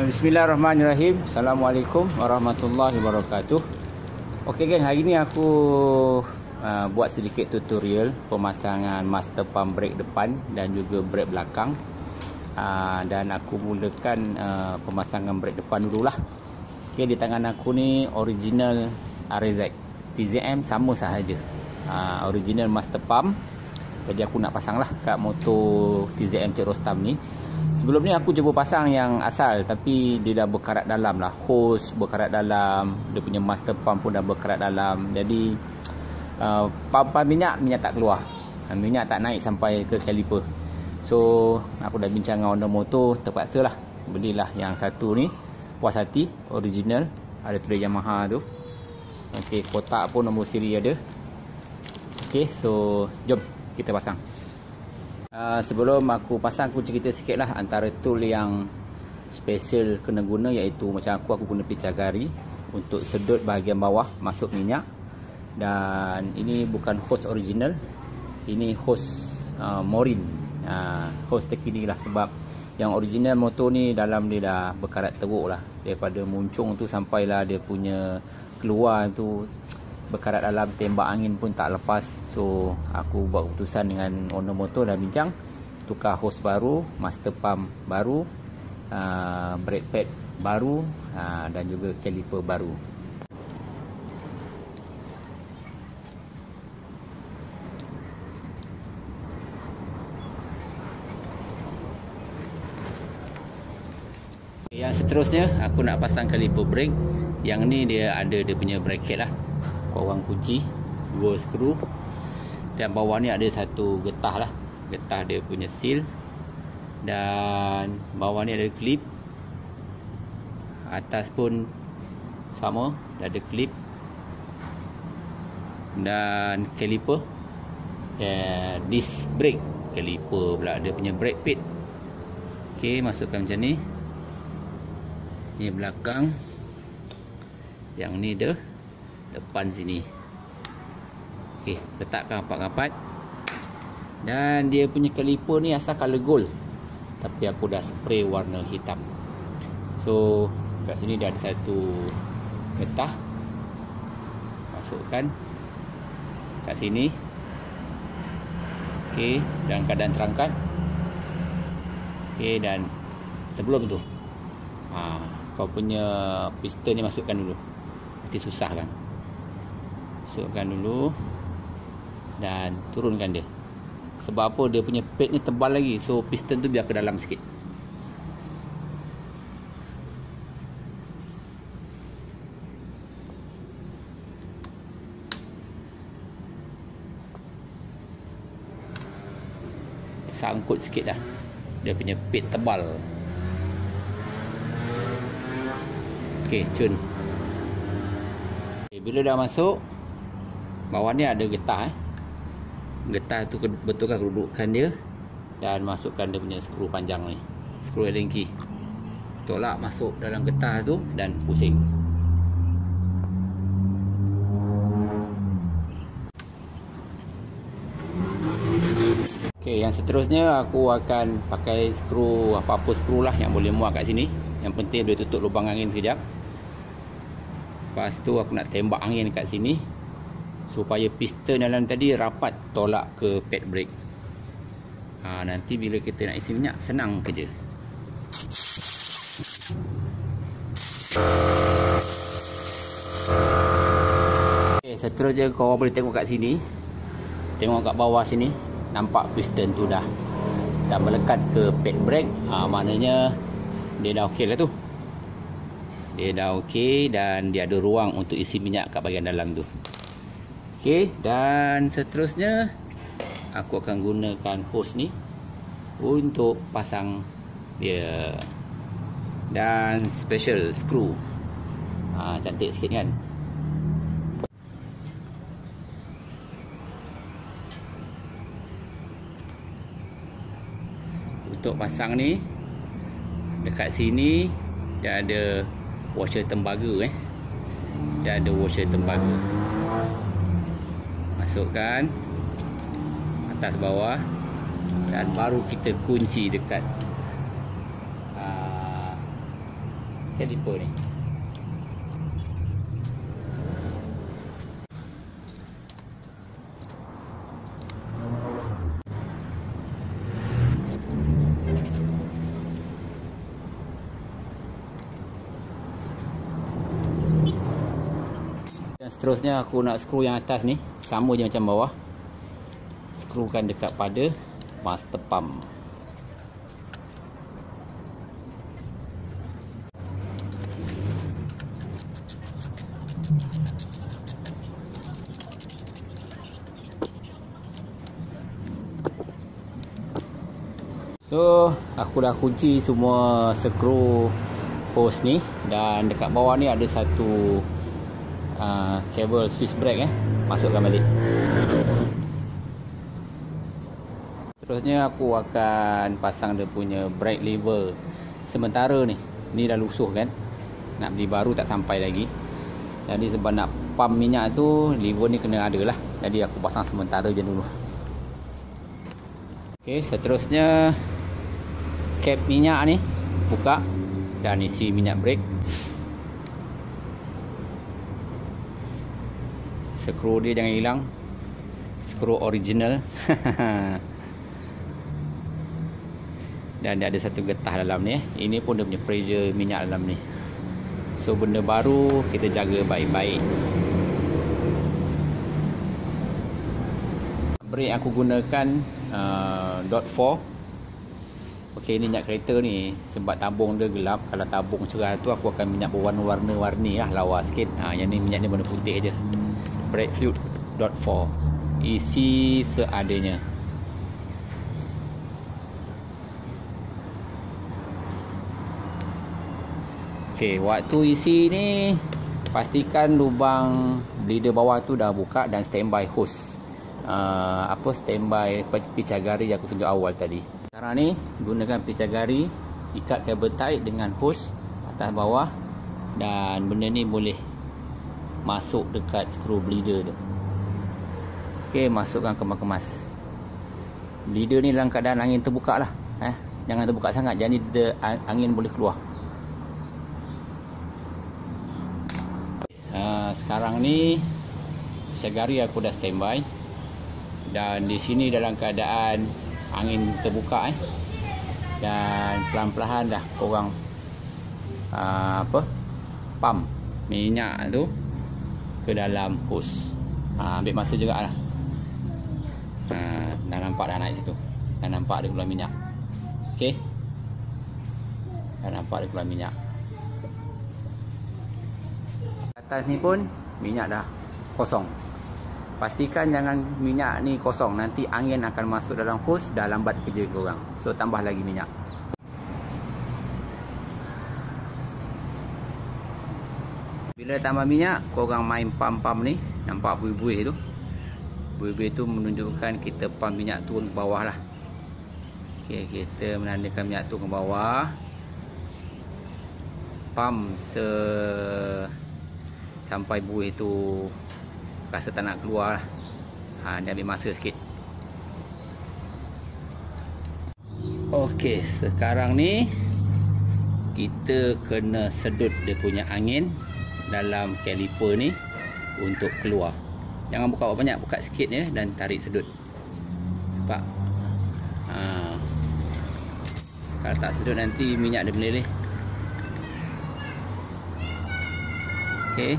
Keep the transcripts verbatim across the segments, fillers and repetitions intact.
Bismillahirrahmanirrahim. Assalamualaikum warahmatullahi wabarakatuh. Okey geng, hari ni aku uh, buat sedikit tutorial pemasangan master pump brake depan dan juga brake belakang. uh, Dan aku mulakan uh, pemasangan brake depan dululah. Okey, di tangan aku ni original R Z T Z M sama sahaja, uh, original master pump. Jadi aku nak pasang lah kat motor T Z M Cik Rostam ni. Sebelum ni aku cuba pasang yang asal, tapi dia dah berkarat dalam lah. Hose berkarat dalam, dia punya master pump pun dah berkarat dalam. Jadi uh, pump-pump minyak, minyak tak keluar, minyak tak naik sampai ke caliper. So aku dah bincang dengan owner motor, terpaksa lah belilah yang satu ni. Puas hati, original, ada tulis Yamaha tu. Okey, kotak pun nombor siri ada. Okey, so jom kita pasang. Uh, sebelum aku pasang, aku cerita sikit lah antara tool yang special kena guna, iaitu macam aku, aku guna picagari untuk sedut bahagian bawah masuk minyak. Dan ini bukan hose original, ini hose uh, Morin, uh, hose terkini lah. Sebab yang original motor ni dalam dia dah berkarat teruk lah, daripada muncung tu sampailah dia punya keluar tu berkarat dalam, tembak angin pun tak lepas. So aku buat keputusan dengan owner motor, dah bincang, tukar hose baru, master pump baru, uh, brake pad baru, uh, dan juga caliper baru. Yang seterusnya aku nak pasang caliper brake. Yang ni dia ada dia punya bracket lah, korang kunci, dua skru, dan bawah ni ada satu getah lah, getah dia punya seal, dan bawah ni ada klip, atas pun sama, ada klip, dan caliper, yeah, disc brake, caliper pula dia punya brake pad. Ok, masukkan macam ni. Ni belakang, yang ni dia depan sini. Okey, letakkan rapat-rapat. Dan dia punya caliper ni asal color gold, tapi aku dah spray warna hitam. So kat sini dah ada satu getah, masukkan kat sini. Okey, dalam keadaan terangkat. Okey, dan sebelum tu ha, kau punya piston ni masukkan dulu, nanti susah kan. Masukkan dulu dan turunkan dia. Sebab apa? Dia punya pad ni tebal lagi, so piston tu biar ke dalam sikit. Sangkut sikit dah, dia punya pad tebal. Okey, cun. Okay, bila dah masuk, bawah ni ada getah eh. Getah tu betulkan kedudukan dia, dan masukkan dia punya skru panjang ni, skru Allen key. Tolak masuk dalam getah tu dan pusing. Okey, yang seterusnya aku akan pakai skru, apa-apa skru lah yang boleh muat kat sini. Yang penting boleh tutup lubang angin sekejap. Lepas tu aku nak tembak angin kat sini supaya piston dalam tadi rapat tolak ke pad brake. Ha, nanti bila kita nak isi minyak, senang kerja. Okay, seterusnya kau boleh tengok kat sini, tengok kat bawah sini, nampak piston tu dah dah melekat ke pad brake. Ha, maknanya dia dah okey lah tu. Dia dah okey dan dia ada ruang untuk isi minyak kat bahagian dalam tu. Okey, dan seterusnya aku akan gunakan hose ni untuk pasang dia. Dan special screw. Ha, cantik sikit kan? Untuk pasang ni, dekat sini dia ada washer tembaga eh. Dia ada washer tembaga. Masukkan atas bawah, dan baru kita kunci dekat uh, kaliper ni. Dan seterusnya aku nak skru yang atas ni sama je macam bawah. Skrukan dekat pada master pump. So aku dah kunci semua skru hose ni, dan dekat bawah ni ada satu uh, kabel switch brake eh. Masukkan balik. Terusnya aku akan pasang dia punya brake lever sementara ni. Ni dah lusuh kan. Nak beli baru tak sampai lagi. Jadi sebab nak pump minyak tu, lever ni kena ada lah. Jadi aku pasang sementara je dulu. Okey, seterusnya cap minyak ni buka dan isi minyak brake. Skru dia jangan hilang. Skru original. Dan dia ada satu getah dalam ni eh. Ini pun dia punya pressure minyak dalam ni. So benda baru kita jaga baik-baik. Brake aku gunakan uh, dot four. Okey, ni minyak kereta ni sebab tabung dia gelap. Kalau tabung cerah tu aku akan minyak berwarna-warna-warni lah, lawa sikit. Ha, yang ni minyak ni warna putih je. Brake fluid dot four. Isi seadanya. Okey, waktu isi ni pastikan lubang bleeder bawah tu dah buka dan standby hose. Uh, apa standby picagari yang aku tunjuk awal tadi. Sekarang ni gunakan picagari, ikat kabel tight dengan hose atas bawah, dan benda ni boleh masuk dekat skru bleeder tu. Okey, masukkan kemas-kemas. Bleeder ni dalam keadaan angin terbuka lah eh. Jangan terbuka sangat, jadi dia, angin boleh keluar. Uh, sekarang ni picagari aku dah standby, dan di sini dalam keadaan angin terbuka eh. Dan pelan-pelan dah korang uh, apa pump minyak tu ke dalam hose. uh, Ambil masa juga lah. uh, Dah nampak dah naik situ. Dah nampak dia keluar minyak. Okey, dah nampak dia keluar minyak. Atas ni pun minyak dah kosong. Pastikan jangan minyak ni kosong. Nanti angin akan masuk dalam hose, dah lambat kerja korang. So tambah lagi minyak. Bila tambah minyak, korang main pump-pump ni. Nampak buih-buih tu. Buih-buih tu menunjukkan kita pump minyak turun ke bawah lah. Okay, kita menandakan minyak turun ke bawah. Pump se sampai buih tu rasa tak nak keluar lah. Ha, dia ambil masa sikit. Okey, sekarang ni kita kena sedut dia punya angin dalam kaliper ni untuk keluar. Jangan buka banyak, buka sikit je dan tarik sedut. Nampak? Ha. Kalau tak sedut nanti minyak dia meleleh. Okey.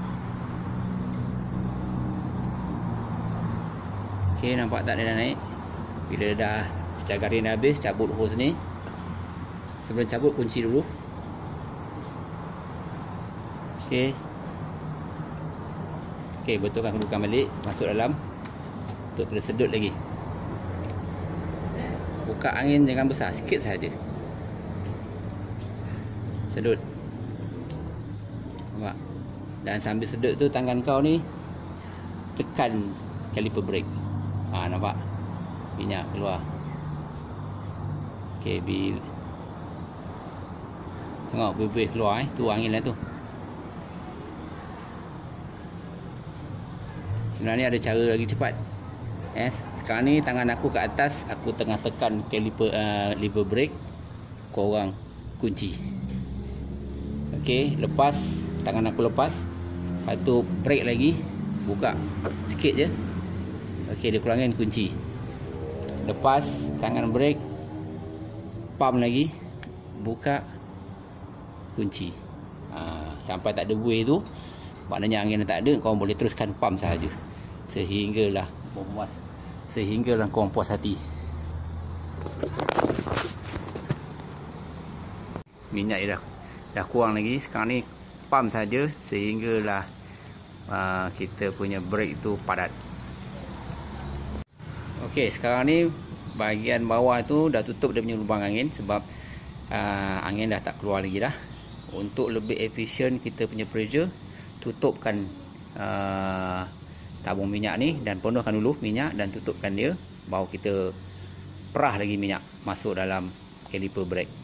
Okey, nampak tak dia dah naik. Bila dah picagari dah habis, cabut hose ni. Sebelum cabut, kunci dulu. Okey. Okey, betulkan kedudukan balik. Masuk dalam. Untuk kena sedut lagi. Buka angin jangan besar, sikit saja. Sedut. Nampak? Dan sambil sedut tu, tangan kau ni tekan kaliper brake. Ha, nampak? Minyak keluar. Okey, bil. Tengok buih-buih keluar eh. Tu angin lah tu. Sebenarnya ada cara lagi cepat. Yes. Sekarang ni tangan aku ke atas, aku tengah tekan kaliper uh, lever brake. Korang kunci. Okey, lepas tangan aku lepas. Lepas tu brake lagi, buka sikit je. Okey, dia kurangin kunci. Lepas tangan brake, pump lagi, buka kunci. Ha, sampai tak ada buih tu, maknanya angin tak ada, kau boleh teruskan pump sahaja. Sehinggalah memuas, sehinggalah kau puas hati. Minyak dia dah, dah kurang lagi. Sekarang ni pump saja sehinggalah uh, kita punya brake tu padat. Okey, sekarang ni bahagian bawah tu dah tutup dia punya lubang angin sebab uh, angin dah tak keluar lagi dah. Untuk lebih efisien kita punya pressure, tutupkan uh, tabung minyak ni dan penuhkan dulu minyak dan tutupkan dia, baru kita perah lagi minyak masuk dalam kaliper brake.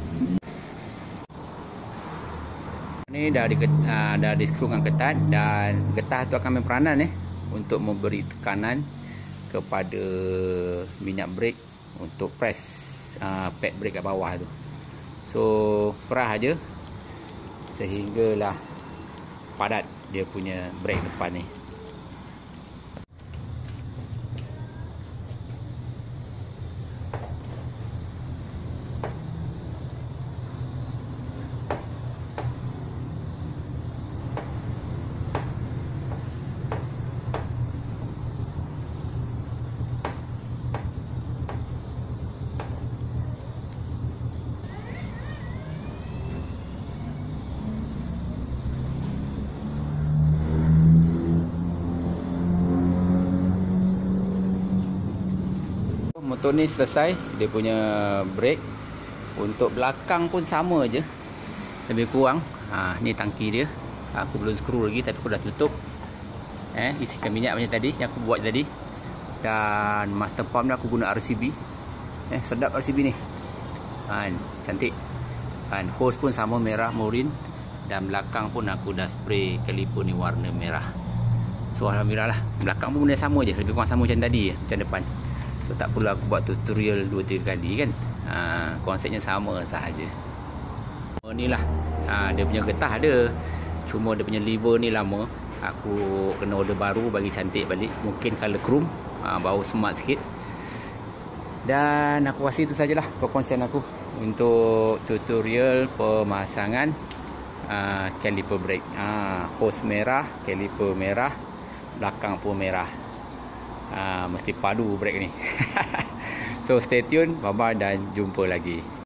Ni dah di uh, dah diskrukan ketat dan getah tu akan berperanan eh untuk memberi tekanan kepada minyak brake untuk press uh, pad brake kat bawah tu. So perah aja sehinggalah padat dia punya brake depan ni. Motor ni selesai dia punya brake. Untuk belakang pun sama je, lebih kurang. Ha, ni tangki dia. Aku belum skru lagi tapi aku dah tutup. Eh, isikan minyak macam tadi yang aku buat tadi. Dan master pump ni aku guna R C B. Eh, sedap R C B ni. Ha, cantik. Dan hose pun sama merah morin. Dan belakang pun aku dah spray kaliper ni warna merah. So alhamdulillah lah. Belakang pun benda sama je, lebih kurang sama macam tadi, macam depan. So tak perlu aku buat tutorial dua tiga kali kan. Ha, konsepnya sama sahaja. Oh, ni lah. Ha, dia punya getah ada. Cuma dia punya lever ni lama. Aku kena order baru bagi cantik balik. Mungkin color chrome. Ha, baru smart sikit. Dan aku rasa itu sajalah perkongsian aku untuk tutorial pemasangan uh, kaliper brake. Ha, hose merah, kaliper merah, belakang pun merah. Uh, mesti padu brake ni. So stay tune, bye bye dan jumpa lagi.